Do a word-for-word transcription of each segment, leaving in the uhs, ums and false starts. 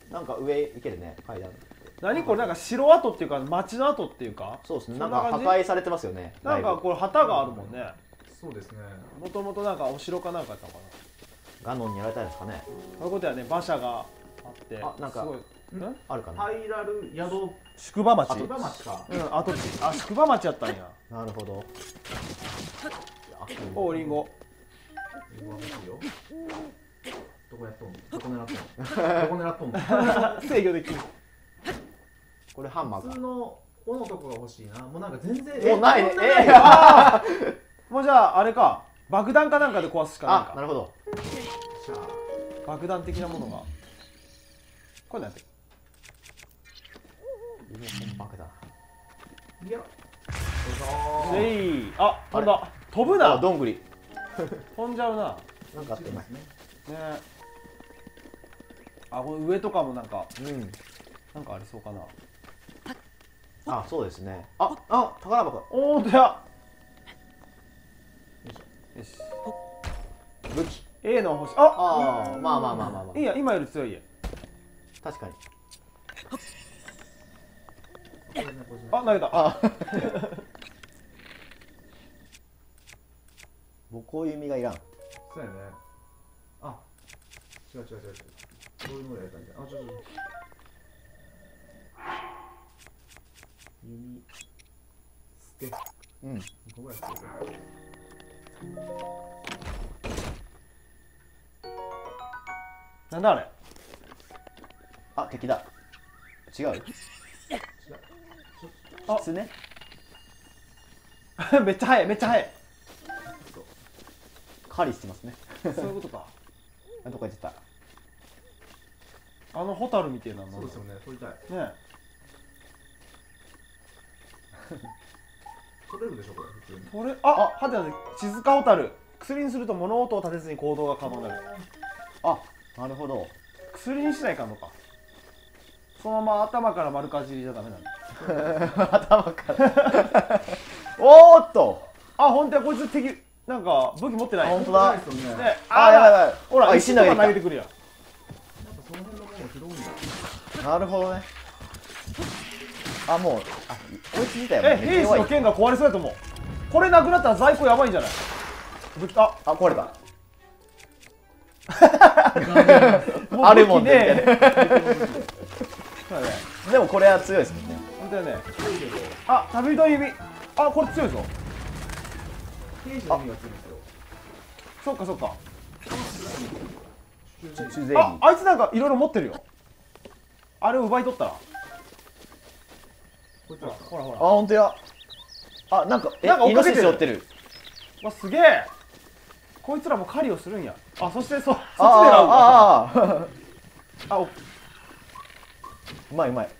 なんか上行けるね、階段。 何これ、なんか城跡っていうか町の跡っていうか。 そうですね、なんか破壊されてますよね。 なんかこれ旗があるもんね。 そうですね。 もともとなんかお城かなんかやったのかな。 ガノンにやられたんですかね。 そういうことやね、馬車があって。 あ、なんかすごい。 あるかな。 ハイラル宿宿場町。 宿場町か。 うん、跡地。あ、宿場町やったんや。 なるほど。 お、リンゴ。 どこやっとんの？どこ狙っとんの？どこ狙っとんの？ 制御できる。 これハンマーか。 普通の斧のとこが欲しいな。もうなんか全然。 もうないね。 ええ。もうじゃああれか。爆弾かなんかで壊すしかないか。 あ、なるほど。 爆弾的なものが。これなんて。 爆弾。 いや。 えい。あ、飛んだ。飛ぶな。 どんぐり。 飛んじゃうな。 なんかあってますね。 ね。あ、これ上とかもなんか。 うん。 なんかありそうかな。 あ、そうですね。あ、あ、宝箱。 おお、や。よし。 武器。 A の星。 ああ、まあまあまあまあまあ。 いいや、今より強いや。 確かに。 あ、投げた。あ。 ボコ弓がいらん。 そうやね。あ、違う違う違う違う。そういうのやりたいんじゃん。あ、ちょちょ。弓。捨て。 うん。 ここぐらい捨てる。 なんだあれ。 あ、敵だ。違う。 あ、 キツネ。 めっちゃ速い、めっちゃ速い。 狩りしてますね。 そういうことか。 あ、どこ行ってた。 あのホタルみたいなの。 そうですよね。取りたい。 ね。 取れるでしょこれ普通に。 これ、あ、はてなで静かホタル。薬にすると物音を立てずに行動が可能になる。 あ、なるほど。 薬にしないかんのか。そのまま頭から丸かじりじゃダメなんだ。 頭からおーっと。 あ、本当や、こいつ敵なんか武器持ってない。 本当だ。 ね、 あ、やばいやばい。 ほら、 石投げ投げてくるやん。 やっぱその辺のものを拾うんだ。 なるほどね。あ、もう、あ、追いついたよ。 え、兵士の剣が壊れそうやと思う。これなくなったら在庫やばいんじゃない。武器、あ、 あ、壊れた。 あるもんね。 でもこれは強いですもんね。 本当やね。あ、旅人指。あ、これ強いぞ。 兵士の弓が強いんですよ。 そっかそっか。 あ、 あいつなんかいろいろ持ってるよ。あれを奪い取ったら。ほらほら。 あ、本当や。あ、なんか、え、 なんか追っかけてる。 イノシシ追ってる。 わ、すげえ。こいつらも狩りをするんや。あ、そしてそ、そっち狙う。 ああ、 あ、 うまいうまい。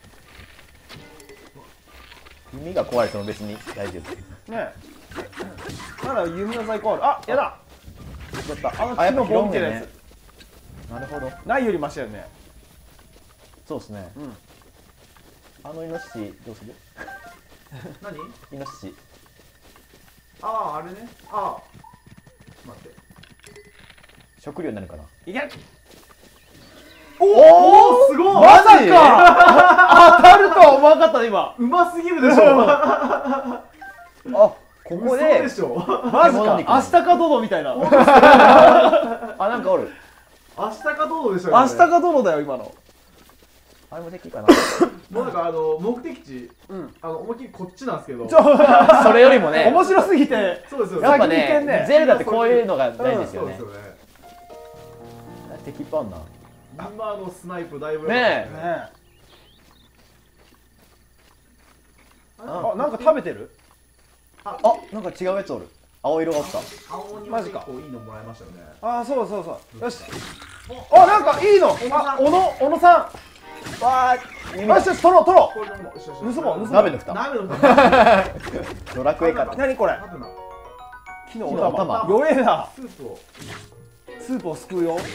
弓が壊れても別に大丈夫。 ねえ。まだ弓の在庫ある。あ、やだ。 やった。 あの木のボンみたいなやつ。 なるほど。 ないよりマシだよね。 そうですね。 うん。 あのイノシシどうする？ 何？ イノシシ。 ああ、あれね。ああ。待って。 食料になるかな。 いけ。 おお、すごい。 まさか当たるとは思わなかったね今。 うますぎるでしょ。 あ、ここで。 でしょ。 マジか。アシタカドドみたいな。 あ、なんかおる。 アシタカドドでしょ。 アシタカドドだよ今の。 あれも敵かな。 もうなんかあの目的地、 うん、 あの思いっきりこっちなんですけど。 それよりもね。 面白すぎて。 そうですよ。 やっぱね、ゼルダってこういうのが大事ですよね。 そうですよね。 敵いっぱいあんな。 今のスナイプだいぶ。 ねえ。 ねえ。あ、なんか食べてる？ あ、なんか違うやつおる。青色がおった。 青にマジか。 結構いいのもらいましたよね。 あ、そうそうそう。よし。あ、なんかいいの。あ、小野小野さん。 わあ、 よしよし、取ろう取ろう。盗もう盗もう。 鍋の蓋。 鍋の蓋。 ドラクエか。 何これ？木のお玉。弱えな。 スープを。 スープをすくうよ。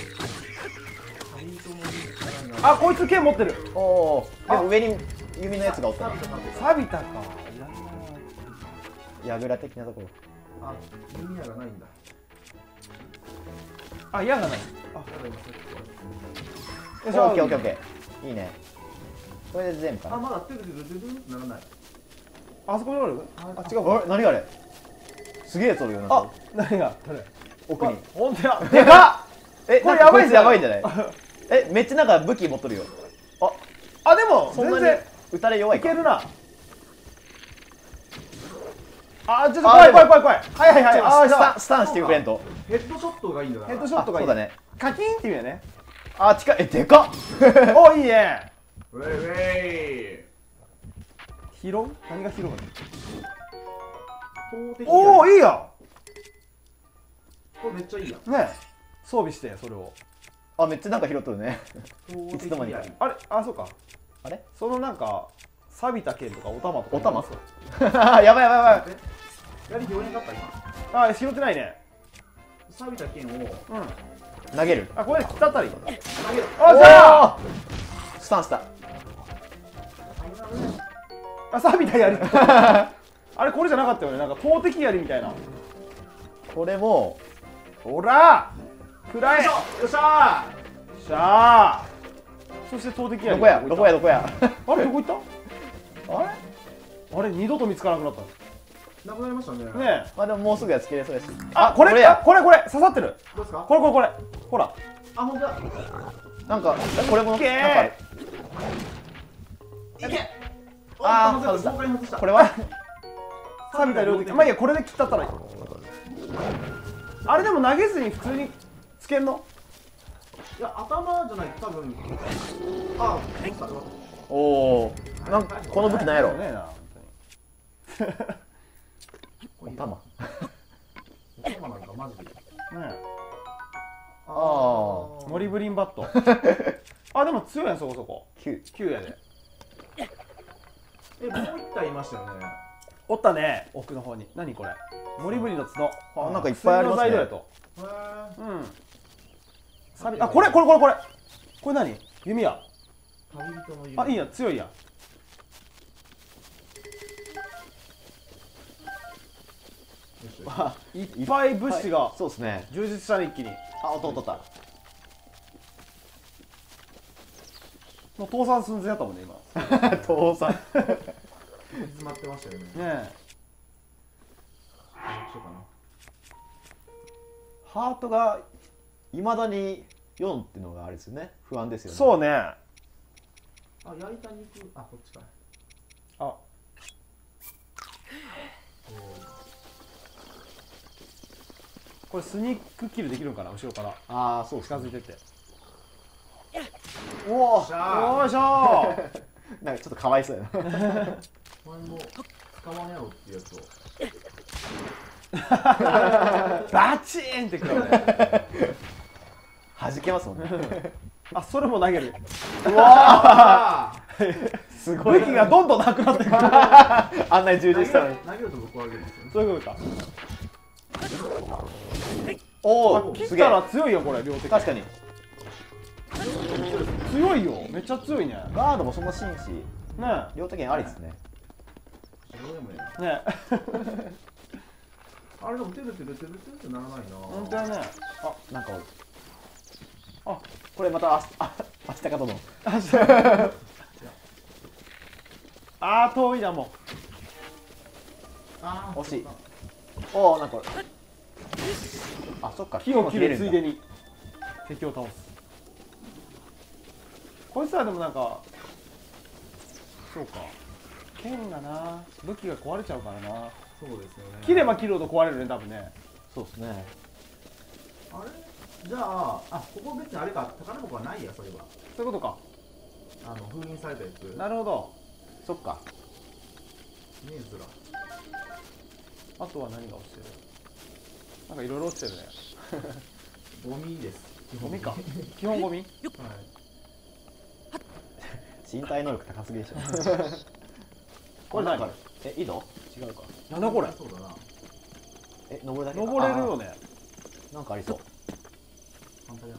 あ、こいつ剣持ってる。 おお。でも上に弓のやつがおったな。 錆びたか。 やぐら的なところ。 あ、弓矢がないんだ。 あ、矢がない。あ、 オッケーオッケーオッケー。 いいね。これで全部かあ、 な。 まだトゥルトゥルトゥルトゥルってならない。 あそこにおる。 ああ、違うか。 あれ何あれ。すげえ取るよな。 あ、何がどれ。 奥に。 ほんとや。でかっ。 え、 これやばいこいつやばいんじゃない。え、めっちゃなんか武器持っとるよ。あ、 あ、でもそんなに全然撃たれ弱いか。 いけるな。あ、ちょっと怖い怖い怖い怖い。はいはいはい。あー、 スタンスタンしてくれんと。 ヘッドショットがいいんだな。 ヘッドショットがいい。 あそうだね。 カキンっていうやね。 あ、近い。え、でかっ。 お、いいね。 ウェイウェイ。 拾う？何が拾うの？ 投擲おお、いいやこれめっちゃいいやん。 ん。ね、装備してそれを。 あ、めっちゃなんか拾っとるね。 投いつの間にか擲槍。 あれ、あ、そうか。 あれそのなんか錆びた剣とかお玉とか。 お玉やばいやばいやばい。 え槍拾えなかった今。 あ、拾ってないね。 錆びた剣をうん。 投げる。 あ、これ切ったあたり。 投げる。 あ、じゃあ。 おースタンした。 あ、錆びた槍。あれこれじゃなかったよね。なんか投擲槍みたいな。 これもほら。くらえ。よよっしゃっしゃー。そして投擲槍。 どこやどこやどこや。 あれどこ行った？ あれあれ二度と見つからなくなっー。なくなりましたね。 た。ねえ。 まあでももうすぐやつ切れそうです。 あ、これや。 これこれ刺さってる。 どうですか？ これこれこれ。ほら。 あ、ほんとだ。 なんかこれもなんかいけーある。 いけ。 あー外した。豪快に外した。 これは錆びた両手。まあいいや、これで切ったったらいい。あれでも投げずに普通につけんの？ いや、頭じゃない、多分。あ、落ちた。 おお。なんかこの武器なんやろ。 ねえな、 お玉。 頭なんかマジで。 ねあえ。モリブリンバット。あ、でも強いやんそこそこ。 きゅう。 きゅうやで。 え、もう一体いましたよね。 おったね、奥の方に。何これ？モリブリンの角。 あなんかいっぱいありますね薬の材料やと。 へー。 うん。錆びあ、これこれこれこれ。これ何？弓矢。 旅人の指。 あ、いいや、強いやん。あ、いっぱい物資がそうですね。 充実したね、一気に。 あ、音音った。 もう倒産寸前やったもんね、今。 倒産。 詰まってましたよね。 ねえ。 そうかな。 ハートがいまだによんっていうのがあれですよね。不安ですよね。 そうね。 あ、焼いた肉。あ、こっちか。 あ、これスニークキルできるんかな、後ろから。 ああ、そうですね。 近づいてって。 おお。 よっしゃよいしょなんかちょっとかわいそうやな。 ー。お前も使わんやろってやつを。 ーバチーンってくるね。 弾けますもんね。 あ、それも投げる。 うわあすごい。 武器がどんどんなくなってくる。 あんなに充投げ実したのに。 る投げると僕はあげるんですよね。 そういうことか。 おお、すげえ切った。ら強いよ、これ、両手。 確かに。 強いよ。めっちゃ強いね。ねガードもそんな紳士。 え。 両手剣ありですね。 どうでもいいな。 ねえ。 あれでもてるてるてるてるってならないな。 本当やね。 あ、なんかおる。 あ、 これまたああ明日かと思う。 あー、遠いな、もあ惜しい。おお、なんかこれ。あ、そっか。 う。木を切るついでに。 に敵を倒す。こいつらでもなんか、そうか。剣がな、武器が壊れちゃうからな。 そうですよね。 切れば切るほど壊れるね、多分ね。 そうですね。 あれじゃあ、あ、ここ別にあれか、宝箱はないや、それは。 そういうことか。 あの、封印されたやつ。 なるほど。 そっか。 ねえずら。 あとは何が落ちてる？なんかいろいろ落ちてるね。 ゴミです。 ゴミか。基本ゴミ？ はい。 身体能力高すぎでしょ。 これ何？ なんかえ、井戸違うか。 なんだこれ？ そうだな。 え、登るだけか。 登れるよね。 あーなんかありそう。 反対だな。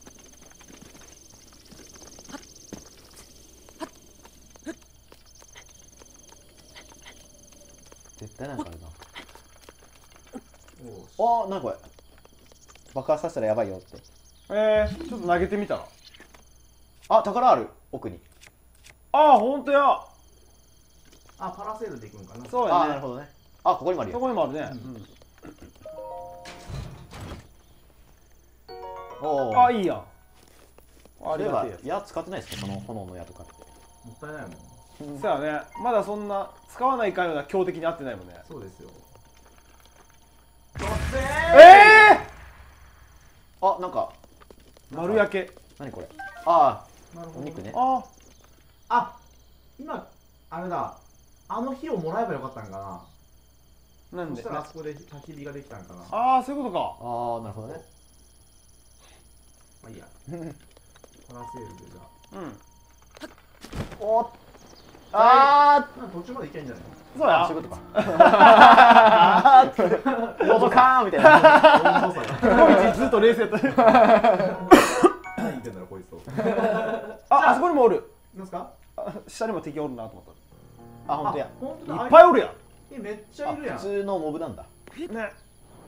絶対なんかあるな。 おうし。 おー、なんかこれ。爆発させたらやばいよって。 えー、ちょっと投げてみたら。 あ、宝ある。 奥に。 ああ、ほんとや。 あ、パラセールで行くんかな。 そうやね。 ああなるほどね。あここにもあるよ。 そこにもあるね。 おお。 あ、いいやん。ああれはりがてえや矢使ってないですか、その炎の矢とかって。 もったいないもん。 つ。そうやね。まだそんな使わないかような強敵に合ってないもんね。 そうですよ。 ええあなんか丸焼け。 何これ。あなるほど。 あお肉ね。 ああ、今あれだ。あの火をもらえばよかったんかな。 なんで。 そしたらあそこで焚き火ができたんかな。 ああ、そういうことか。 ああなるほどね。 まあいいや。パラセールでじゃあ。 うん。 おっあなんか途中まで行けんじゃないそうや。 あそういうことか。喉カーンみたいな。 の？ こいつずっと冷静だった。 何言ってんだろこいつと。 あ、あそこにもおる。 なんすか？ あ下にも敵おるなと思っあ本当や。 本当だ。 た。いっぱいおるやん。 え、めっちゃいるやん。 普通のモブなんだ。 ね。 じゃあ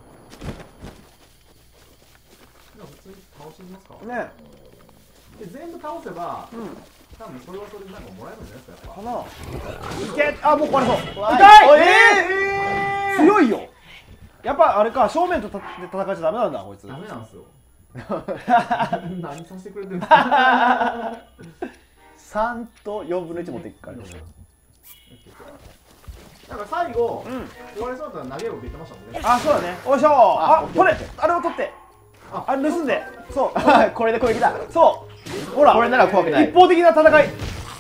普通に倒してみますか。 ね。 で全部倒せば、 うん。 多分それはそれでなんかもらえるんじゃないですかやっぱ。 かな。いけ。あ、もう壊れそう。 わい痛い。 おいえー強いよ。やっぱあれか、正面とたで戦っちゃダメなんだこいつ。 ダメなんですよ。何させてくれてるんですか。 さんとよんぶんのいち持っていくからね。 なんか最後、 うん。 壊れそうだったら投げろって言ってましたもんね。 あ、そうだね。おいしょー。あ、これ、あれを取って。 ああれ盗んで。そう。 これで攻撃だ。 そう。ほら。 これなら怖くない。 一方的な戦い。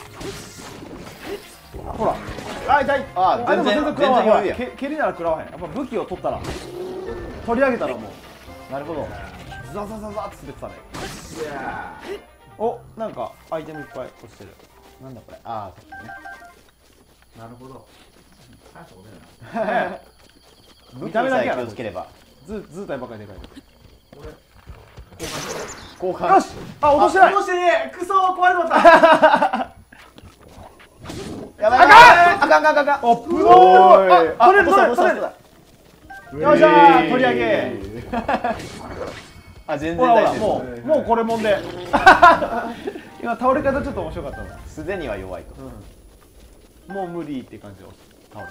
ほら。あ、痛い。 あでも全然食らわ全然余裕やん。 へん。け蹴りなら食らわへん。やっぱ武器を取ったら。取り上げたらもう。 なるほど。 ザザザザって滑ってたね。 いやお、なんかアイテムいっぱい落ちてる。 なんだこれ。ああさっきね。 ーなるほど。大したことないな。 武器見た目だけやなさえ気をつければ。 ず図体ばっかりでかい。 俺交換。 よし。あ、落としてない。 どうしてねクソ壊れとったやばい。 あかんあかんあかんあかん。 おっぷおおーい。 あ、取れる取れる落とした取れる。 落としたよっしゃー、取り上げ。 あ全然ほらほら、 大丈も夫。 う、もうこれもんで。今倒れ方ちょっと面白かったな。 すでには弱いと。 うん。もう無理って感じで倒れ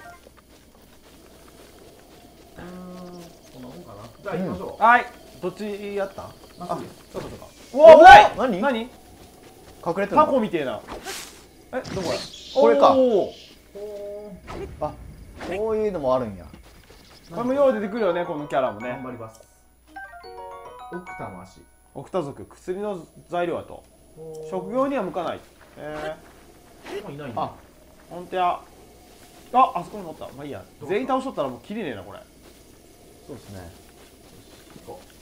こんなもんかな。じゃあ行きましょた。はい。どっちやった？ う。まっすぐ。 そうかそうか。うわ、危ない。 何何？ 隠れてるタの。 コみてえな。え、どこや？ これかおーあこういうのもあるんや。 これもよう出てくるよね、このキャラもね頑。張ります。オクタの足。 オクタ族、薬の材料やと。職業には向かない。えもういないんだ。 あー、ほんとや。あ、あそこに乗った。まあいいや。全員倒しとったらもう切れねえな、これ。 そうですね。 行こ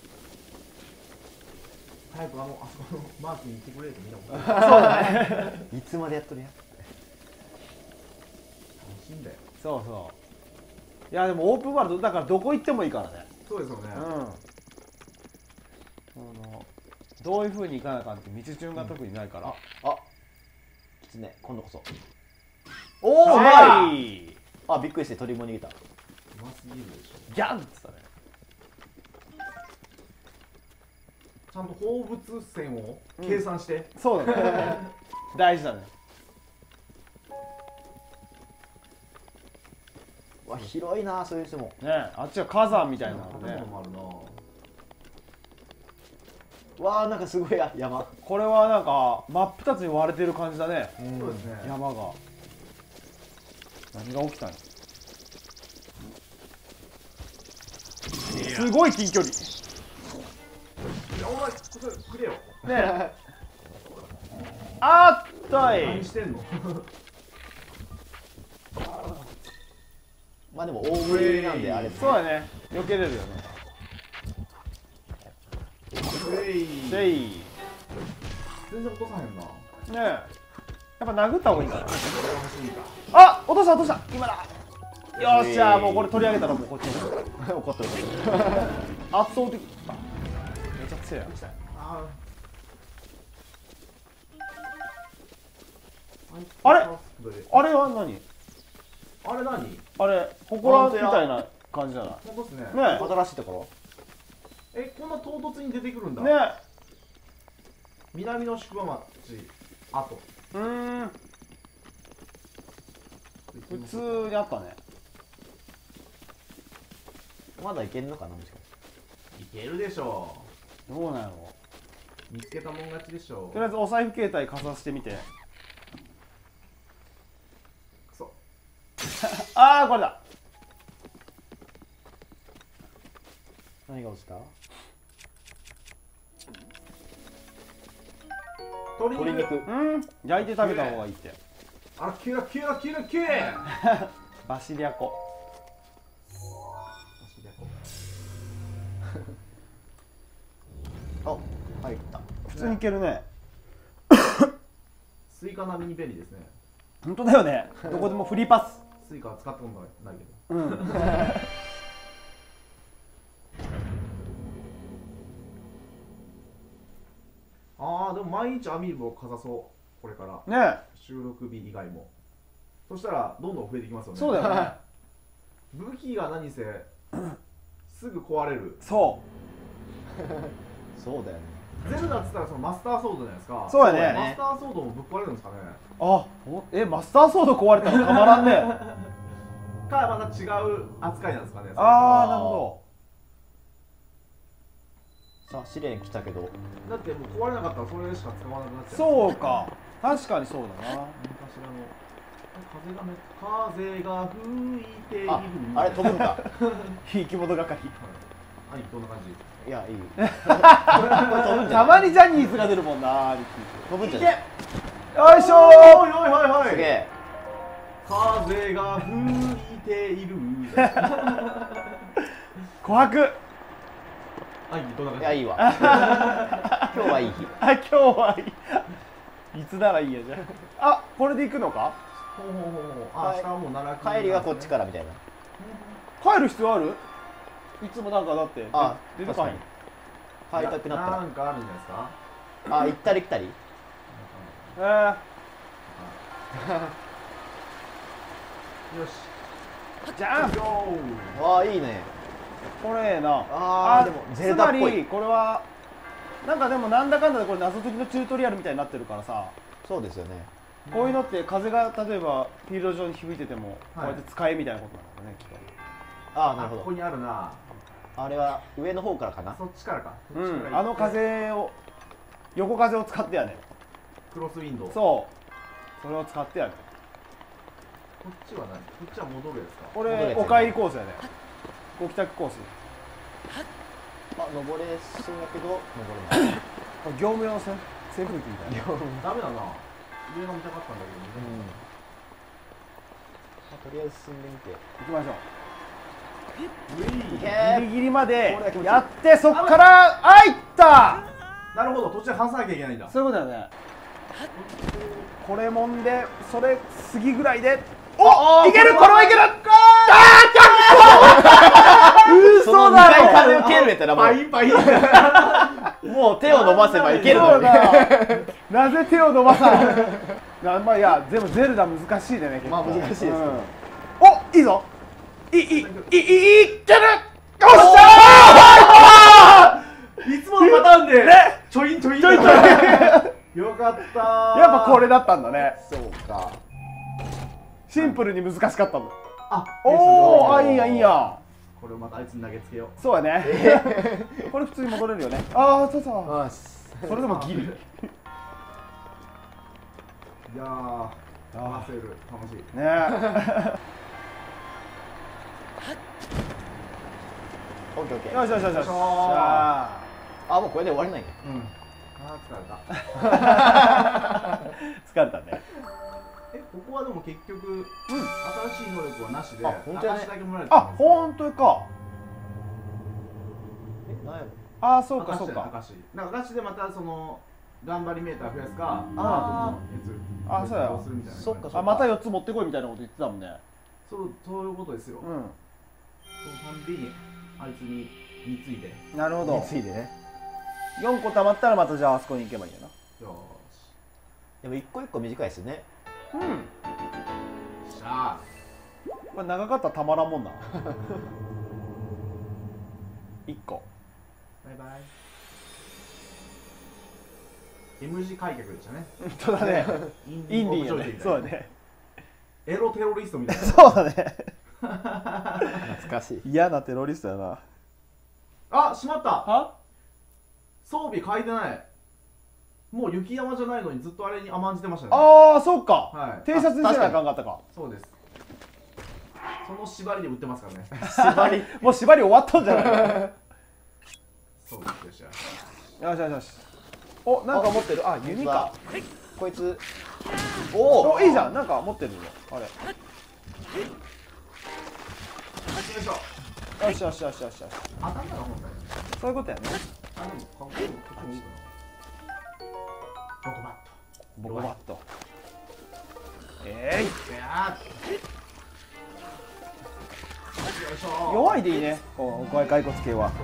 う。早くあのあそこのマークに行ってくれってみんな思ってる。 そうだね。 いつまでやっとるやん。 楽しいんだよ。 そうそう。いや、でもオープンワールドだからどこ行ってもいいからね。 そうですよね。 うん。あのどういう風に行かなあかんって道順が特にないから。 あきつね今度こそ。おおうまい。 はいあびっくりして鳥も逃げた。 うますぎるでしょ。 ギャンっつったね。 ちゃんと放物線を計算して。 そうだね。大事だね。 わ広いなそういう人も。 ね、あっちは火山みたいなのね建物。もあるな。 わあなんかすごいや山。 これはなんか真っ二つに割れてる感じだね。 そうですね。 山が。何が起きたの？すごい近距離。 いやお前これくれよ。 ね。あったい。 何してんの？ まあでも大食いなんであれですね。 そうだね。避けれるよね。 えいせい。 全然落とさへんな。 ねえ。やっぱ殴った方がいいんだな。 これは欲しいか。 あ、落とした落とした。今だ。よっしゃ、もうこれ取り上げたらもうこっちに。 怒ってる。 圧倒的。めちゃくちゃや。 ああれああれは何？ あれ何？ あれ、祠みたいな感じじゃない？ 本当ですね。 ね新しいところ。 え、こんな唐突に出てくるんだ。 ね南の宿場町。 あとうーん普通にあったね。 まだいけんのかな、もしかしいけるでしょどうなんやろ。 う。見つけたもん勝ちでしょとりあえずお財布携帯かざしてみて。 くそ。 ああこれだ。 何が落ちた？ 鶏肉。 うん焼いて食べた方がいいって。 あら、キュラキュラキュラキュラ。 バシリアコ。 あ、入った。 普通にいけるね。 スイカ並みに便利ですね。 本当だよね。どこでもフリーパス。 スイカは使ったことないけど。 うんああ、でも毎日アミーボをかざそう。これからね収録日以外も。そしたらどんどん増えていきますよね。 そうだよね。 武器が何せすぐ壊れる。 そそうだよね。 ゼルダっつったらそのマスターソードじゃないですか。 そうやねマスターソードもぶっ壊れるんですかね。 う。あおえマスターソード壊れたらたまらんね。 かまた違う扱いなんですかね。 ああなるほさあ、試練来たけど。 だってもう壊れなかったらそれしか使わなくなっちゃう。 ど。そうか確かにそうだな。 何かしらの風がめ風が吹いている。 あ、あれ飛ぶんだ。 生き物係。 兄貴どんな感じ？ いや、いい。これ飛ぶんじゃたない？ まにジャニーズが出るもんな。 飛ぶんじゃない？ よいしょおいおいおいおい。 すげえ。 風が吹いている。 琥珀。 兄貴どんな感じ？ いや、いいわ。今日はいい日。 あ今日はいい。いつならいいやじゃあ。あこれで行くのか。 ほうほうほうほう。あ、下はもう奈良帰りはこっちからみたいな。 帰る必要ある。いつもなんかだってあ、 出てこない。 帰りたくなったなんかあるんじゃないですか。 ら。あ、行ったり来たり。 えー、 よし。 じゃん。 ああ、いいね。 これええな。 あーでもゼルダっぽいつまりこれはなんかでもなんだかんだでこれ謎解きのチュートリアルみたいになってるからさ。 そうですよね。 こういうのって風が例えばフィールド上に響いててもこうはいやって使えみたいなことなんだねきっと。 ああ、なるほど。 ここにあるな。 あれは上の方からかな。 そっちからか。 うんあの風を横風を使ってやね。 クロスウィンドウ。 そうそれを使ってやね。 こっちは何？こっちは戻るやつか。 こ戻るやつやねれお帰りコースやね。ご帰宅コース。 あ、登れそうだけど、登れない。 業務用の扇扇風機みたいな。 ダメだな。上が見たかったんだけどね。 うん。まあ、とりあえず進んでみて。 行きましょう。 ういギリギリまでこれは気持ちいいやってそっからあいったなるほど、途中で離さなきゃいけないんだ。 そういうことだよね。これもんでそれ過ぎぐらいでおいけるこれはいける。 その嘘だにかい風ろ。 を蹴るやったらもパインパイン。 う、もう手を伸ばせばいけるのに。 そうだなぜ手を伸ばさない。なまあいやでもゼルダ難しいでね結構。 まあ難しいですけどうんおいいぞいいいいいいいいける。よっしゃー。 いつものパターンで、 ねちょいんちょいんちょいちょいよかったー。 やっぱこれだったんだね。 そうか。 シンプルに難しかったの。 あ、 おおあいいいやんいいやん。 これをまたあいつに投げつけよう。 そうやね。これ普通に戻れるよね。ああそうそうあそれでもギリ。 いやー、話せる、楽しい。 ねえ。 オッケーオッケー。 よしよしよしよし。 よいしょーああ、もうこれで終わりないね。 うんあー、疲れた。 疲れたね。 え、ここはでも結局、新しい能力はなしで、 あ本当やね証だけもらえるあ本当か。 え、なんやろ。 ああそうかそう証だよか。 証なんか証でまたその頑張りメーター増やすか、 あーあそうやするみたいな。 そっかそっかあまたよっつ持ってこいみたいなこと言ってたもんね。 そうそういうことですよ。 うそのたんびにあいつに貢いで。よんなるほど。 ついでね。 よんこたまったらまたじゃああそこに行けばいいよな。 ーし。 でも一個一個短いですね。 うんしゃこれ長かったらたまらんもんな。いっこ。 ー。バイバイ。 エム 字開脚でしたね。 そうだね。 インインディーンジョやね。 イみたいな。 そうだね。 エロテロリストみたいな。 そうだね。 懐かしい。 嫌なテロリストやな。 あ、しまった。 は？ 装備変えてない。もう雪山じゃないのにずっとあれに甘んじてましたね。 ああ、そうか。 はい。 偵察にせなあかんかったか。 そうです。その縛りで売ってますからね。 縛り、もう縛り終わったんじゃない？ そうですよ。 よしよしよし。お、なんか持ってる。あ、弓か。 こいつ。 おお、いいじゃん。なんか持ってるよ。あれ。 よいしょ。 よしよしよしよしよし。 当たんだな本体。 そういうことやね。 あ、でもかっこいい。かっこいい。ボコバッボコバット。えい。 ト。いやー。よいしょ。 弱いでいいね。こう、骸骨系は。う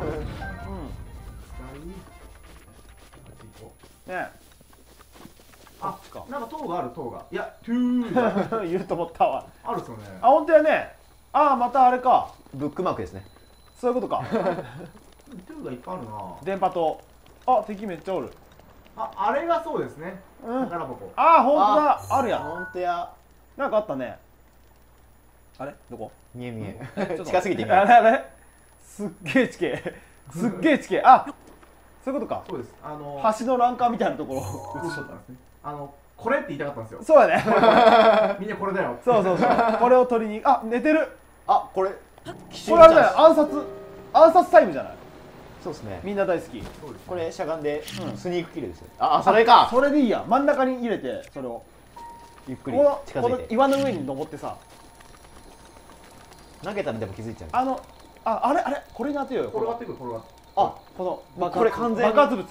ね。 あ、 っちかなんか塔がある塔が。いや、トゥーが言うと思ったわ。 あるっすよね。 あ、本当やね。ああ、またあれか。 ブックマークですね。 そういうことか。 トゥーがいっぱいあるな。 電波塔。あ、敵めっちゃおる。 あ、あれがそうですね。 うん。 宝箱。 ああ、本当だ。あるやん。 本当や。 なんかあったね。あれどこ？ 見え見え。 ちょっと近すぎて見えあれあれすっげえ地形。すっげえ地形。あ、そういうことか。 そうです。あの橋の欄干みたいなところを映しとったんですね。 あのこれって言いたかったんですよ。 そうやね。 みんなこれだよ。 そうそうそう。これを取りに、あ、寝てる。 あ、これ。 これあれだよ。暗殺。暗殺タイムじゃない。 そうですね。 みんな大好き。 そうです。 これしゃがんでうんスニークキルですよ。あ、それか。 それでいいや。真ん中に入れて、それを。 ゆっくりこのこの近づいて。 岩の上に登ってさ。 投げたらでも気づいちゃう。 あの、あ、あれあれ、これに当てようよ。 転がってくる転がって。 あ、 この爆発これ完全に爆発物。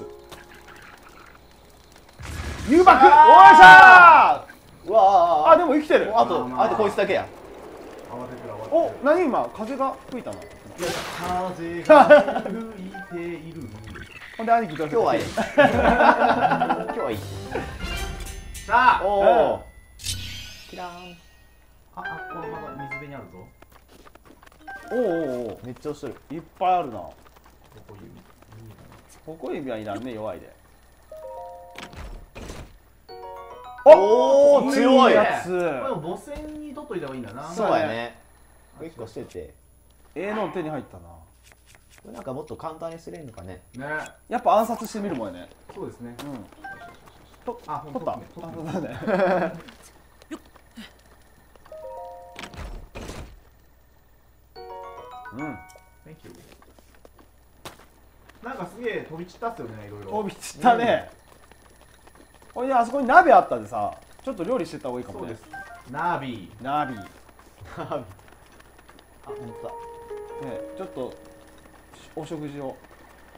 誘爆。おいしゃうわー。あ、でも生きてる。 あと、あとこいつだけや。 慌ててる慌ててる。 お、何今風が吹いたの。 いや風が吹いている。 ほんで兄貴どう今日はいい。今日はいい。 さあ。 おおお。キラーン。 あ、あ、このまだ水辺にあるぞ。 おおおお、 めっちゃ押してる。 いっぱいあるな。 ここ指。 ここ指はいらんね、弱いで。 おお、強い。 やつ。 これも母船に取っといた方がいいんだな。 そうやね。一個してて。 ええの手に入ったな。 これなんかもっと簡単にすれんのかね。 ね。 やっぱ暗殺してみるもんやね。 そうですね。 うん。と、 あ、ほん取った。あ、 取ったね。 そうだね。うん。 Thank you。なんかすげえ飛び散ったっすよね、いろいろ。 飛び散ったね。ほいであそこに鍋あったんでさ、ちょっと料理してった方がいいかもね。 そうです。ナビ。 ナビ。ね、 あ、本当だ。 ちょっとお食事を。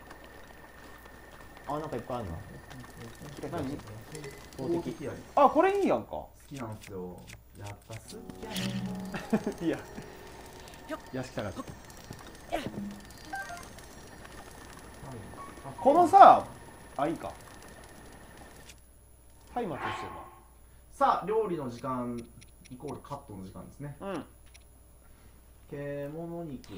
あ、なんかいっぱいあるな。 何？ 攻撃やり。 あ、これいいやんか。 好きなんですよ。やっぱ好きやね。 いや。屋敷高く。このさ、あ、いいか。松明してるさあ、料理の時間イコールカットの時間ですね。 な。うん。 獣肉。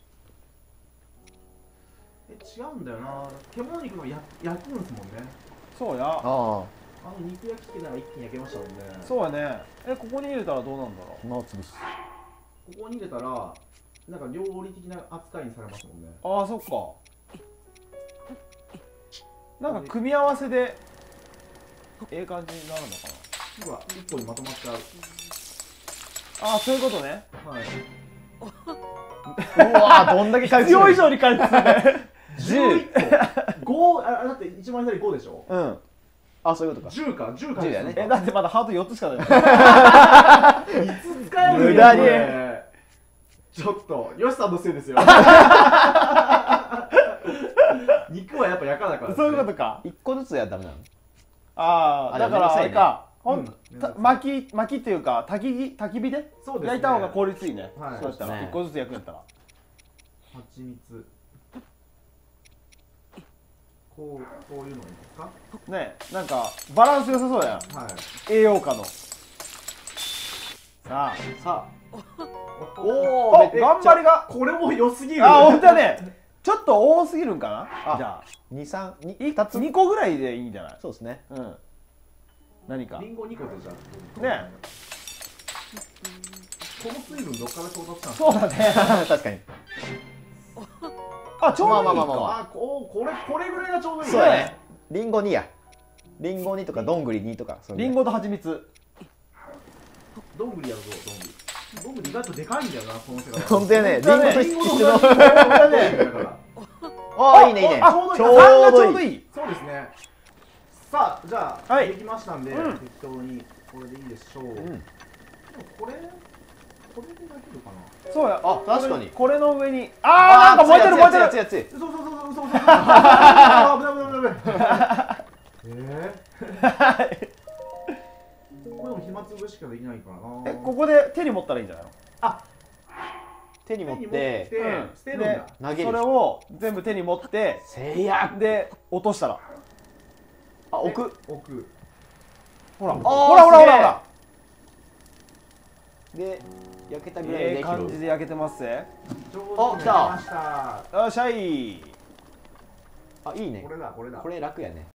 え、違うんだよな。獣肉のや焼くんですもんね。 そうや。 ああ。 あの肉焼き器なら一気に焼けましたもんね。 そうやね。え、ここに入れたらどうなんだろう。 暇を潰す。 ここに入れたら、なんか料理的な扱いにされますもんね。 ああ、そっか。なんか組み合わせでええ感じになるのかほら、一個にまとまっちゃう。 な。ああ、そういうことね。 はい。 うわー、どんだけ回復する必要以上に回復するね。 じゅういっこ。ご、あ、だって一番左ごでしょ。 うん。 あ、そういうことか。 じゅうか、じゅうか。 じゅうだねえ、だってまだハートよっつしかない。 いつ使えるん無駄にこれちょっと、よしさんのせいですよ。肉はやっぱ焼かなから、ね。 そういうことか。 一個ずつやったらダメなの。 ああ、 あだからあれか。ほうんん、た巻き巻きっていうか焚き火焚き火でそうですね。 焼いた方が効率いいね。 はいそうやったらそうですね一個ずつ焼くんやったら。 蜂蜜。こう、こういうのがいいんですか。 ね、なんかバランス良さそうやん。 はい。 栄養価の。さあ、 さあ。 おお、頑張りが。 これも良すぎる。 あ、本当だね。ちょっと多すぎるんかな。 あじゃ二三二い二つにこぐらいでいいんじゃない？ そうですね。 うん。何か。 リンゴにことじゃんねこの水分どっから調達したんですか？ そうだね。 確かに。 あ、ちょうどいいか。 まあまあまあまああここれこれぐらいがちょうどいいそうやね。リンゴにや。リンゴにとかどんぐりにとか。 リンゴと蜂蜜。 どんぐりやるぞどんぐりどんぐり意外とでかいんだよなこの世界本当やね。リンゴとリンゴの一緒の。 だからああいいねいいね。 あ、 ちょうどいいちょうどちょうどいい。 そうですね。さあじゃあ、 はいできましたんで、 うん適当にこれでいいでしょう、 うん。 でもこれこれでできるかな。 そうや。 あ確かに。 これの上に。あー、なんか燃えてる燃えてる。 熱い熱い熱い熱い。 そうそうそうそうそうそうあ危ない危ない危ないえー、これでも暇つぶしかできないからな。 え、ここで手に持ったらいいんじゃないの？ あ手に持っ手に持っててうん捨てるんだ。 投げる。 それを全部手に持って、 せいや。 で落としたら。 あ置く。 置く。 ほら。 ーほらほらほらほら。 で焼けたぐらいええで拾う。 感じで焼けてますぜ。 上手になりました。 よっしゃい。 あいいねこ。れだこれだ。 これ楽やね。